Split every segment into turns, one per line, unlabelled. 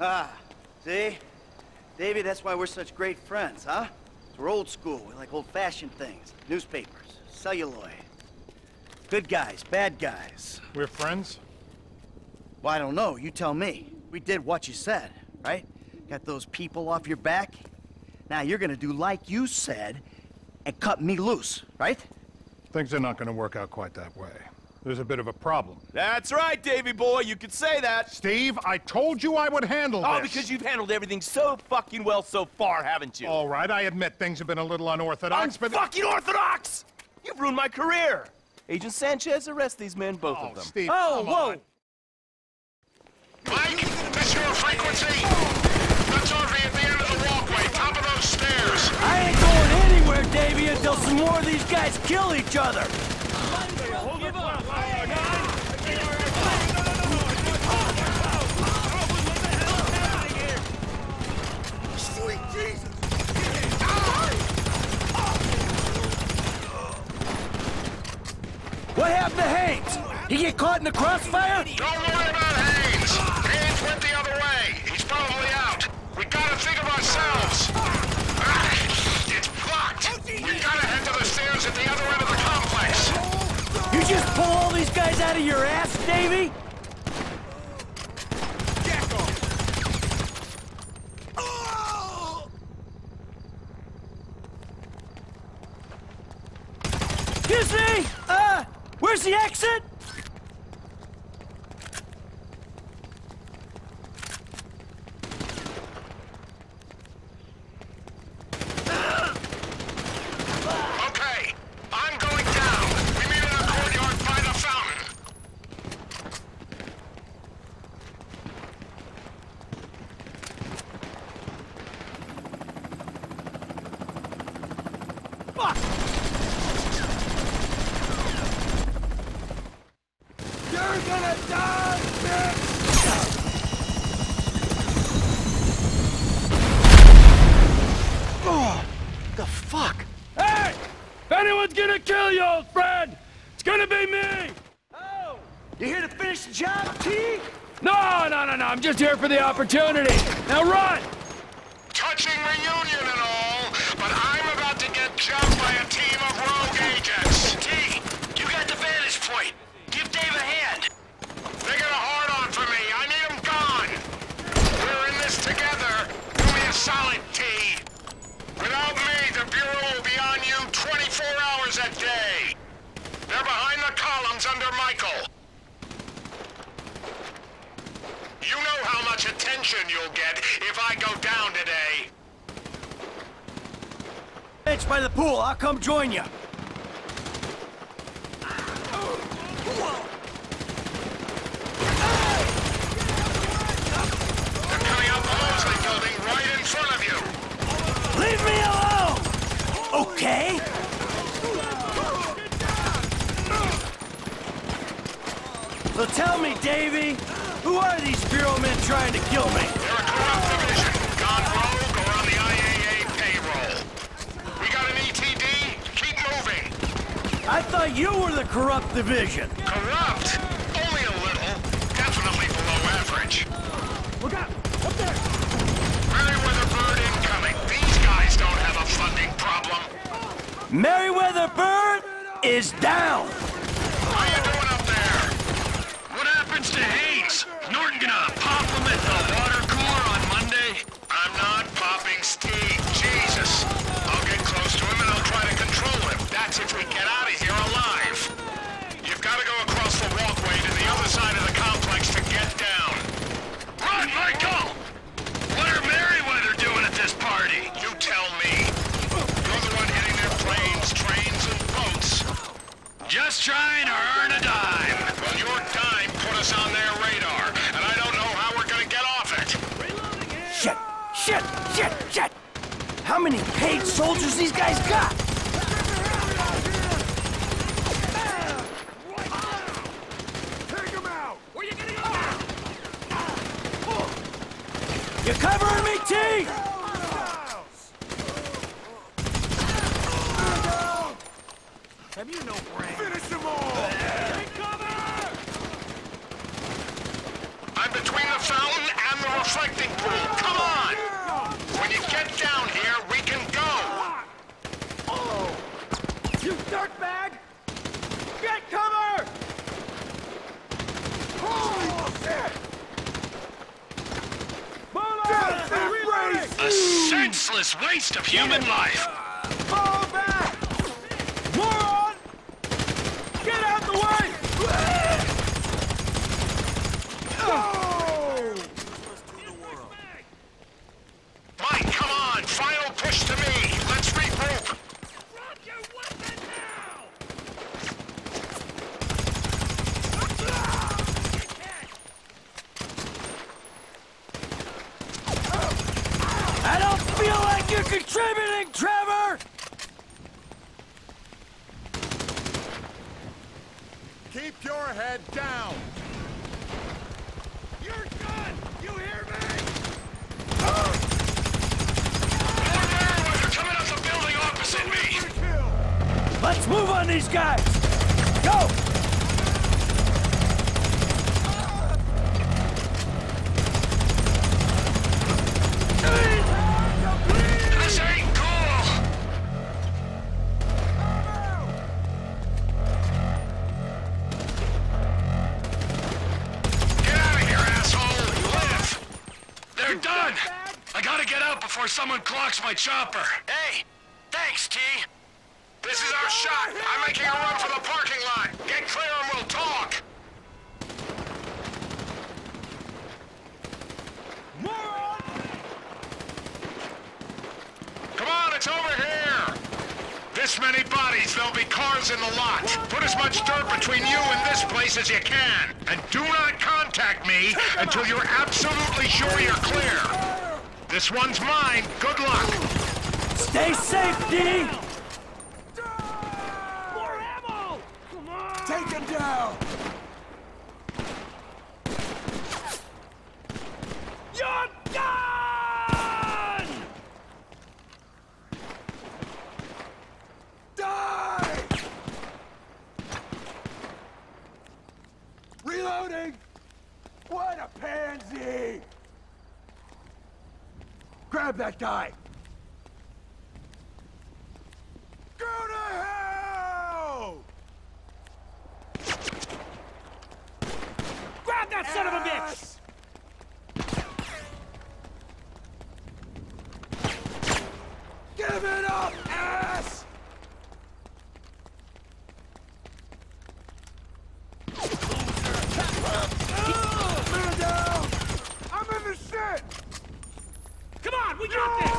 Ah, see? Davey, that's why we're such great friends, huh? We're old school. We like old-fashioned things. Newspapers, celluloid. Good guys, bad guys.
We're friends?
Well, I don't know. You tell me. We did what you said, right? Got those people off your back? Now you're gonna do like you said and cut me loose, right?
Things are not gonna work out quite that way. There's a bit of a problem.
That's right, Davey boy, you could say that.
Steve, I told you I would handle this.
Oh, because you've handled everything so fucking well so far, haven't you?
All right, I admit things have been a little unorthodox, but...
Fucking orthodox! You've ruined my career! Agent Sanchez, arrest these men, both of them.
Steve,
oh,
come
whoa!
on.
Mike, this your frequency? That's RV at the end of the walkway, top of those stairs.
I ain't going anywhere, Davey, until some more of these guys kill each other.
Sweet Jesus.
What happened to Haynes? He get caught in the crossfire?
Don't worry about Haynes. Haynes went the other way. He's probably out. We gotta think of ourselves. It's blocked. We gotta head to the stairs at the other end of the complex.
You just pull all these guys out of your ass, Davey? Excuse me! Where's the exit?
Okay, I'm going down. We meet in the courtyard by the fountain.
Fuck! You're gonna die, bitch! Oh, the fuck?
Hey! If anyone's gonna kill you, old friend, it's gonna be me!
Oh! You here to finish the job, T?
No, I'm just here for the opportunity. Now run!
Touching reunion and all, but I'm about to get jumped by a team of rogue agents. T, you got the vantage point. Give Dave a hand. They got a hard-on for me. I need them gone. We're in this together. Do me a solid, T. Without me, the Bureau will be on you 24 hours a day. They're behind the columns under Michael. You know how much attention you'll get if I go down today.
Bench by the pool. I'll come join you.
They're coming out the Mosley building right in front of you.
Leave me alone! Okay? So tell me, Davey, who are these Bureau men trying to kill me?
They're a corrupt division, gone rogue or on the IAA payroll. We got an ETD? Keep moving.
I thought you were the corrupt division.
Corrupt? Only a little. Definitely below average.
Look out! Up there!
Merryweather Bird incoming. These guys don't have a funding problem.
Merryweather Bird is down.
How you doing up there? What happens to Haynes? Norton gonna pop him at the water cooler on Monday? I'm not popping Steve. Jesus. I'll get close to him and I'll try to control him. That's if we get out of here alive. You've got to go across the walkway to the other side of the complex to get down. Run, Michael! What are Merryweather doing at this party? You tell me. You're the one hitting their planes, trains, and boats. Just trying to earn a dime. Well, your dime put us on their radar, and I don't know how we're gonna get off it.
Shit! How many paid soldiers these guys got?
Take him out! Where you gonna go?
You covering me, T? Have you no brain?
Finish them all! I'm between the fountain and the reflecting pool. Come on! When you get down here, we can go!
You dirtbag! Get cover! Holy shit!
A senseless waste of human life!
Fall back! Moron! Get out the way!
Mike, come on! Final push to me! Let's regroup!
Drop your weapon now! I don't feel like you're contributing, Trevor!
Keep your head down!
You're done! You hear me?
More Merryweather are coming up the building opposite me!
Let's move on these guys! Go!
This ain't cool! Get out of here, asshole! Live! They're done! I gotta get out before someone clocks my chopper. Hey! Thanks, T! This is our shot! I'm making a run for the parking lot! Get clear and we'll talk! Come on, it's over here! This many bodies, there'll be cars in the lot. Put as much dirt between you and this place as you can. And do not contact me until you're absolutely sure you're clear. This one's mine. Good luck.
Stay safe, D! More ammo! Come on! Take him down! You're done! Die! Reloading! What a pansy! Grab that guy! Go to hell! Grab that son of a bitch! Give it up, ass! Man down! I'm in the shit! Come on, we got this!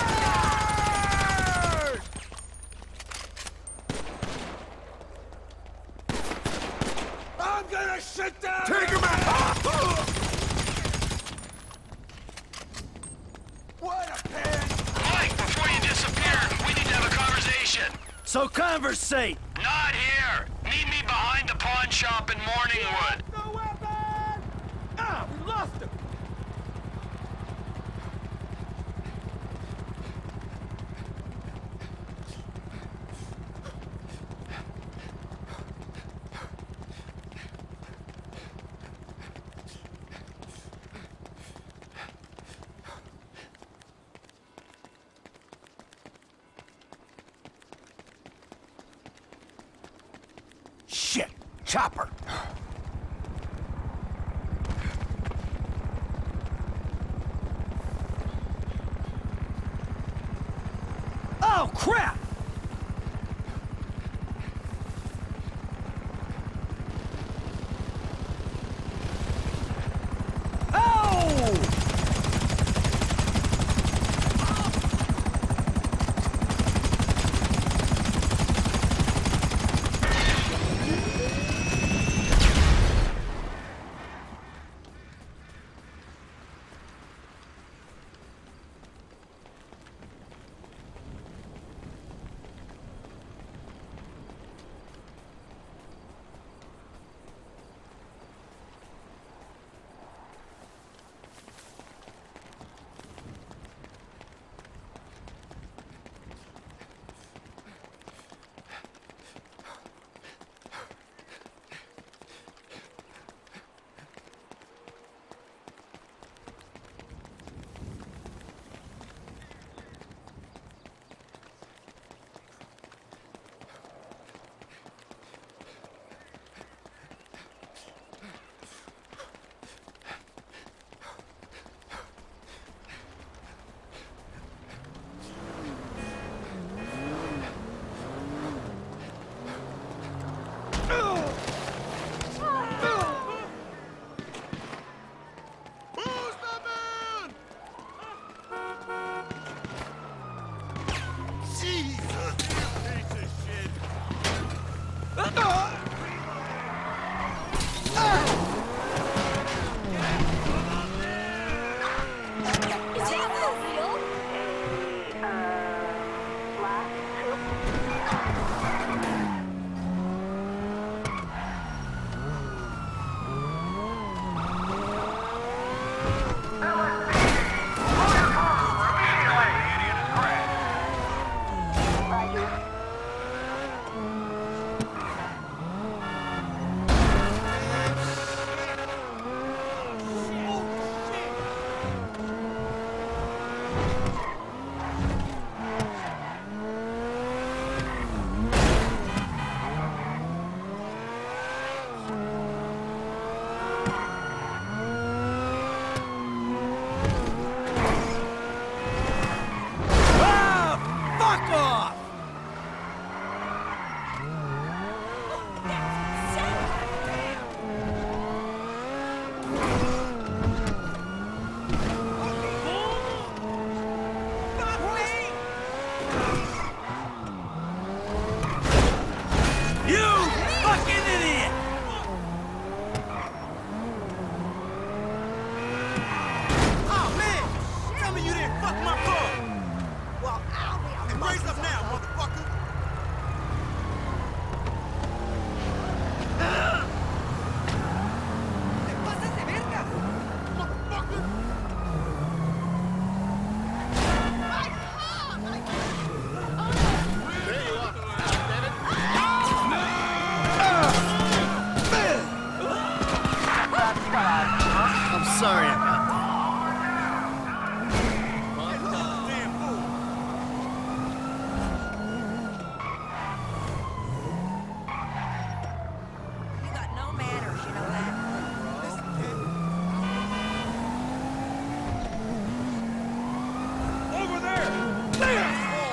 I'm gonna shit down! Take him out! What a pain!
Mike, before you disappear, we need to have a conversation.
So conversate!
Not here. Meet me behind the pawn shop in Morningwood.
No weapon! Ah, we lost him!
Shit! Chopper! Oh, crap! Oh! sorry about that.
You got no manners, you know that.
Over there! There!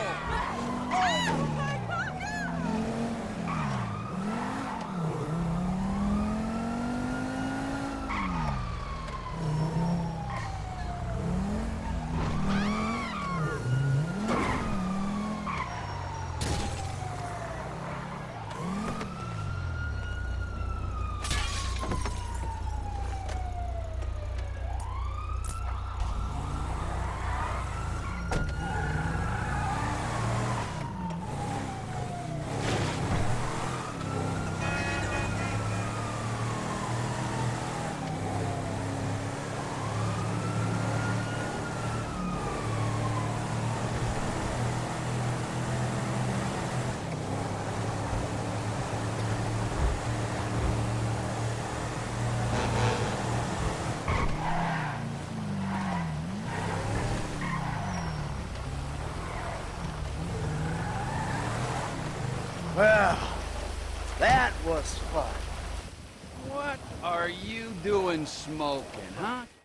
Well, that was fun.
What are you doing smoking, huh?